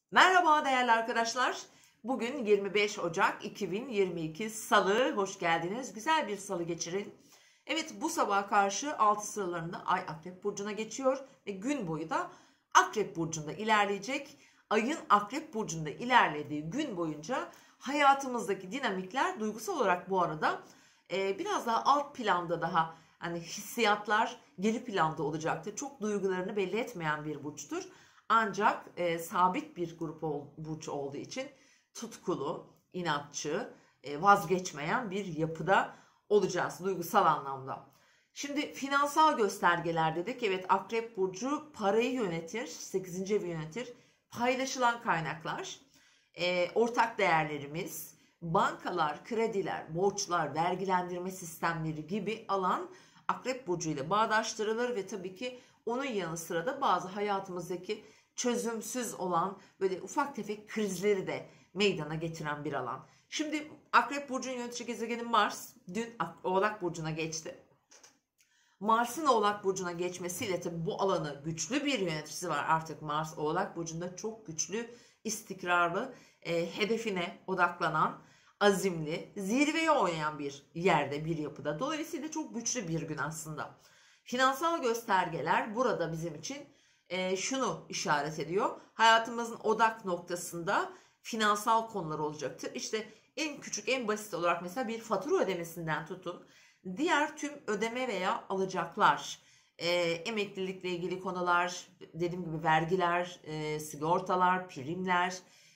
Merhaba değerli arkadaşlar. Bugün 25 Ocak 2022 Salı. Hoş geldiniz. Güzel bir salı geçirin. Evet, bu sabaha karşı 6 sıralarında Ay Akrep Burcu'na geçiyor ve gün boyu da Akrep Burcu'nda ilerleyecek. Ayın Akrep Burcu'nda ilerlediği gün boyunca hayatımızdaki dinamikler duygusal olarak bu arada biraz daha alt planda, daha hani hissiyatlar geri planda olacaktır. Çok duygularını belli etmeyen bir burçtur. Ancak sabit bir burç olduğu için tutkulu, inatçı, vazgeçmeyen bir yapıda olacağız duygusal anlamda. Şimdi finansal göstergeler dedik. Evet, Akrep Burcu parayı yönetir, 8. evi yönetir. Paylaşılan kaynaklar, ortak değerlerimiz, bankalar, krediler, borçlar, vergilendirme sistemleri gibi alan Akrep Burcu ile bağdaştırılır ve tabii ki onun yanı sıra da bazı hayatımızdaki çözümsüz olan böyle ufak tefek krizleri de meydana getiren bir alan. Şimdi Akrep Burcu'nun yönetici gezegeni Mars dün Oğlak Burcu'na geçti. Mars'ın Oğlak Burcu'na geçmesiyle tabii bu alanı güçlü bir yöneticisi var artık. Mars Oğlak Burcu'nda çok güçlü, istikrarlı, hedefine odaklanan, azimli, zirveye oynayan bir yerde, bir yapıda. Dolayısıyla çok güçlü bir gün aslında. Finansal göstergeler burada bizim için şunu işaret ediyor. Hayatımızın odak noktasında finansal konular olacaktır. İşte en küçük, en basit olarak mesela bir fatura ödemesinden tutun diğer tüm ödeme veya alacaklar, emeklilikle ilgili konular, dediğim gibi vergiler, sigortalar, primler,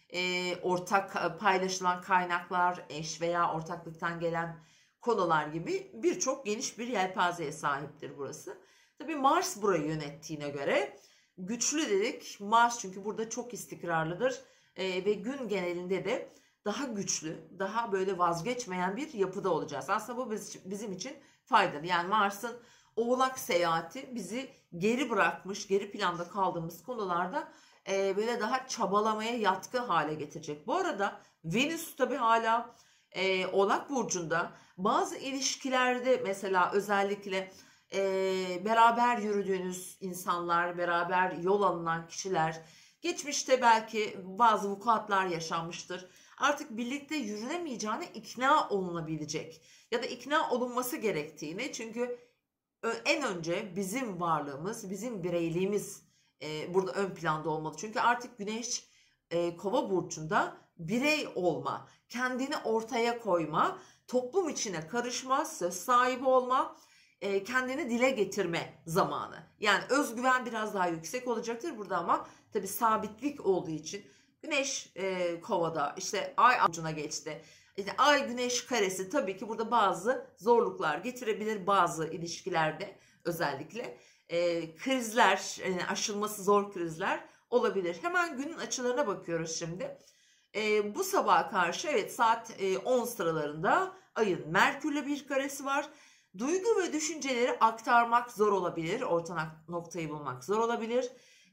ortak paylaşılan kaynaklar, eş veya ortaklıktan gelen konular gibi birçok geniş bir yelpazeye sahiptir burası. Tabii Mars burayı yönettiğine göre güçlü dedik. Mars çünkü burada çok istikrarlıdır ve gün genelinde de daha güçlü, daha böyle vazgeçmeyen bir yapıda olacağız. Aslında bu bizim için faydalı. Yani Mars'ın Oğlak seyahati bizi geri bırakmış, geri planda kaldığımız konularda böyle daha çabalamaya yatkın hale getirecek. Bu arada Venüs tabii hala Oğlak Burcu'nda bazı ilişkilerde, mesela özellikle beraber yürüdüğünüz insanlar, beraber yol alınan kişiler, geçmişte belki bazı vukuatlar yaşanmıştır. Artık birlikte yürünemeyeceğine ikna olunabilecek ya da ikna olunması gerektiğini, çünkü en önce bizim varlığımız, bizim bireyliğimiz burada ön planda olmalı. Çünkü artık Güneş Kova burcunda birey olma, kendini ortaya koyma, toplum içine karışma, söz sahibi olma, kendini dile getirme zamanı. Yani özgüven biraz daha yüksek olacaktır burada, ama tabii sabitlik olduğu için Güneş Kova'da, işte Ay burcuna geçti. İşte Ay Güneş karesi tabii ki burada bazı zorluklar getirebilir, bazı ilişkilerde özellikle krizler, aşılması zor krizler olabilir. Hemen günün açılarına bakıyoruz şimdi. Bu sabaha karşı, evet, saat 10 sıralarında Ay'ın Merkür'le bir karesi var. Duygu ve düşünceleri aktarmak zor olabilir, orta noktayı bulmak zor olabilir.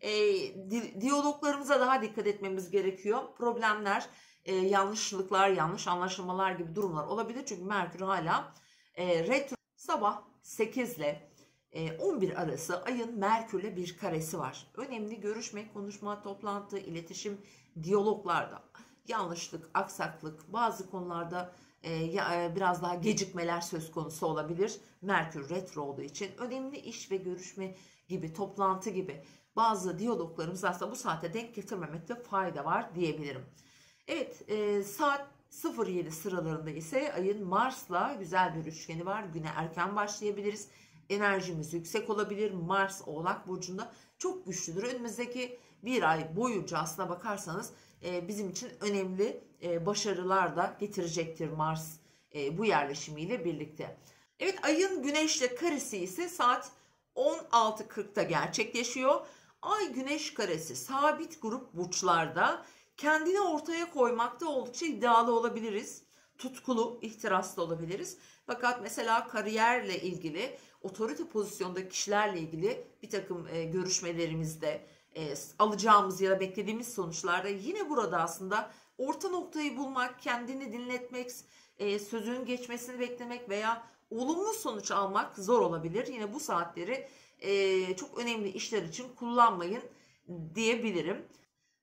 Diyaloglarımıza daha dikkat etmemiz gerekiyor. Problemler, yanlışlıklar, yanlış anlaşılmalar gibi durumlar olabilir. Çünkü Merkür hala retro. Sabah 8 ile 11 arası Ay'ın Merkür'le bir karesi var. Önemli görüşme, konuşma, toplantı, iletişim, diyaloglarda yanlışlık, aksaklık, bazı konularda biraz daha gecikmeler söz konusu olabilir. Merkür retro olduğu için önemli iş ve görüşme gibi, toplantı gibi bazı diyaloglarımız aslında bu saate denk getirmemekte fayda var diyebilirim. Evet, saat 07 sıralarında ise Ay'ın Mars'la güzel bir üçgeni var. Güne erken başlayabiliriz. Enerjimiz yüksek olabilir. Mars Oğlak Burcu'nda çok güçlüdür. Önümüzdeki bir ay boyunca aslına bakarsanız bizim için önemli başarılar da getirecektir Mars bu yerleşimiyle birlikte. Evet, Ay'ın Güneş'le karesi ise saat 16.40'da gerçekleşiyor. Ay Güneş karesi sabit grup burçlarda kendini ortaya koymakta oldukça iddialı olabiliriz. Tutkulu, ihtiraslı olabiliriz. Fakat mesela kariyerle ilgili, otorite pozisyondaki kişilerle ilgili bir takım görüşmelerimizde alacağımız ya da beklediğimiz sonuçlarda yine burada aslında orta noktayı bulmak, kendini dinletmek, sözünün geçmesini beklemek veya olumlu sonuç almak zor olabilir. Yine bu saatleri çok önemli işler için kullanmayın diyebilirim.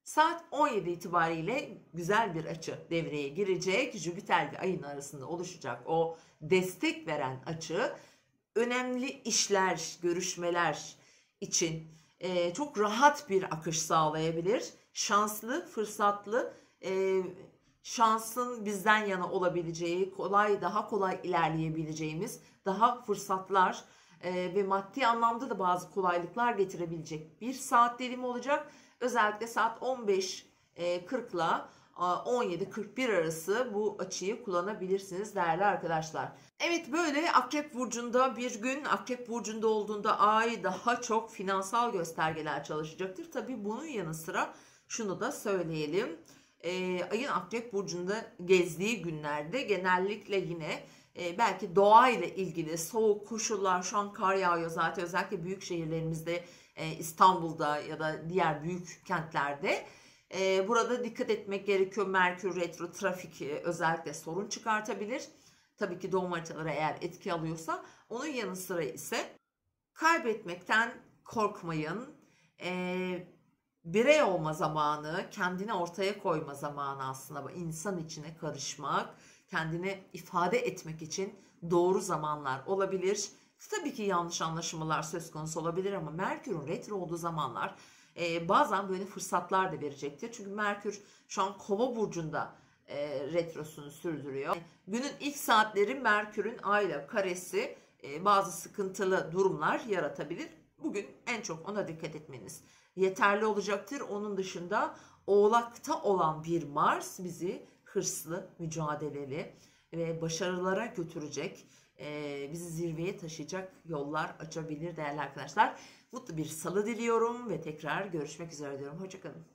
Saat 17 itibariyle güzel bir açı devreye girecek. Jüpiter ve Ay'ın arasında oluşacak o destek veren açı önemli işler, görüşmeler için çok rahat bir akış sağlayabilir. Şanslı, fırsatlı, şansın bizden yana olabileceği, daha kolay ilerleyebileceğimiz, daha fırsatlar ve maddi anlamda da bazı kolaylıklar getirebilecek bir saat dilimi olacak. Özellikle saat 15:40 ile 17:41 arası bu açıyı kullanabilirsiniz değerli arkadaşlar. Evet, böyle Akrep Burcu'nda bir gün, Akrep Burcu'nda olduğunda Ay daha çok finansal göstergeler çalışacaktır. Tabii bunun yanı sıra şunu da söyleyelim. Ayın Akrep Burcu'nda gezdiği günlerde genellikle yine belki doğayla ilgili soğuk koşullar, şu an kar yağıyor zaten özellikle büyük şehirlerimizde, İstanbul'da ya da diğer büyük kentlerde. Burada dikkat etmek gerekiyor. Merkür retro, trafik özellikle sorun çıkartabilir. Tabii ki doğum haritaları eğer etki alıyorsa. Onun yanı sıra ise kaybetmekten korkmayın. Birey olma zamanı, kendini ortaya koyma zamanı aslında. İnsan içine karışmak, kendini ifade etmek için doğru zamanlar olabilir. Tabii ki yanlış anlaşılmalar söz konusu olabilir ama Merkür'ün retro olduğu zamanlar bazen böyle fırsatlar da verecektir. Çünkü Merkür şu an Kova burcunda retrosunu sürdürüyor. Günün ilk saatleri Merkür'ün Ay'la karesi bazı sıkıntılı durumlar yaratabilir. Bugün en çok ona dikkat etmeniz yeterli olacaktır. Onun dışında Oğlak'ta olan bir Mars bizi hırslı, mücadeleli ve başarılara götürecek, bizi zirveye taşıyacak yollar açabilir değerli arkadaşlar. Mutlu bir salı diliyorum ve tekrar görüşmek üzere diyorum. Hoşça kalın.